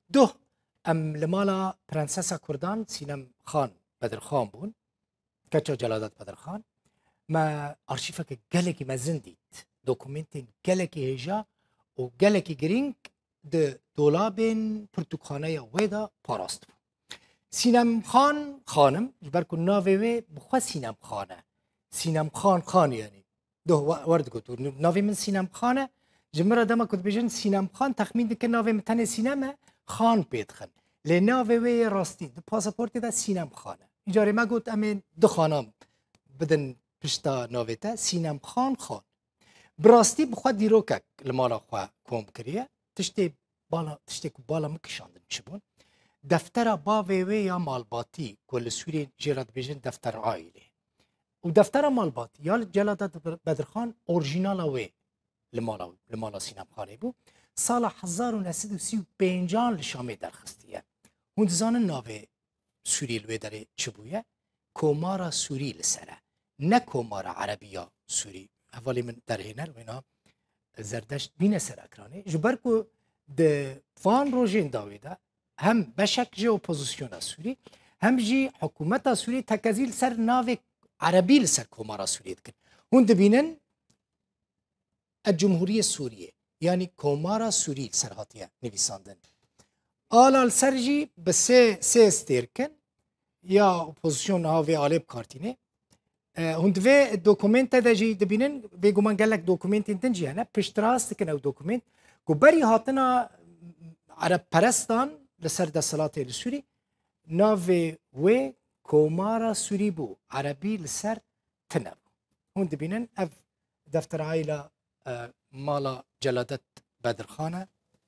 دو ام لمالا پرنسسا کردان سینم خان بدرخان بون کچا جلادت بدرخان ما ارشیفه که گلکی مزن دید دوکومنتین گلکی هجا و گلکی گرینگ ده دولابین پرتوخانه ویدا پاراست بون سینم خان خانم جبر کن ناوی وی بخوا سینم خانه سینم خان یعنی دو ورد گوتو ناوی من سینم خانه جمره دما کد بیجن سینم خان تخمین دکه ناوی متن سینمه خان پیدخن لی ناوی وی راستی دو پاسپورتی دا سینم خانه اینجاری ما گوت امین دو خانم بدن پشتا ناوی تا سینم خان براستی بخوا دیروکک لمالا خوا کوم کریه تشتی بالا مکشاندن چی بون دفتر باوی یا مالباتی کل سوری جرات بیجن دفتر عائله و دفتر مالباتی یا جلادت بدرخان اورجینال وی لمالا سینم خانه بو سال 1935 لشامه درخستیه هون زانن ناوی سوری لوی داره چه بویه کومارا سوری لسره نه کومارا عربیا سوری حوالی من در هنر و اینا زردشت بینه سر اکرانه جبر کو ده فان روژین داویده هم بشک جی اپوزیسیون سوری هم جی حکومت سوری تکزیل سر ناوی عربی لسر کومارا سوری دکن هون دبینن الجمهوریه سوریه یعنی کومارا سوری سرهاتیه نویساندن آلال سرجی به سه استیرکن یا اپوزیسیون هاوی آلیب کارتینه هندوی دوکومنت دا جی دبینن بگومان گلک دوکومنت انتن جی هنه پشتراست کن او دوکومنت گو بری هاتنا عرب پرستان لسر دا صلاته لسوری ناوی وی کومارا سوری بو عربی لسر تنبو هند دبینن اف دفتر عائله مالا جلادت بدرخانه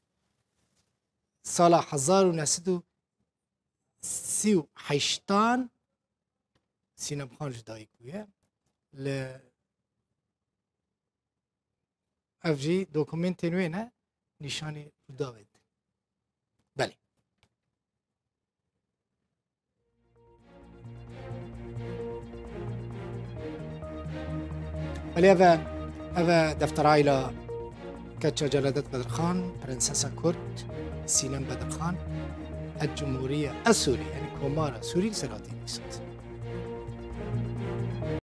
سال 1938 سینم خان جدایی کویه اف جی دوکومنت نوینه نشانی داوید بله ولی اوه دفتر عائله کچا جلادت بدرخان پرنسسا کرد سینم بدرخان الجمهوریه السوری یعنی کومارا سوری سلاطین نیست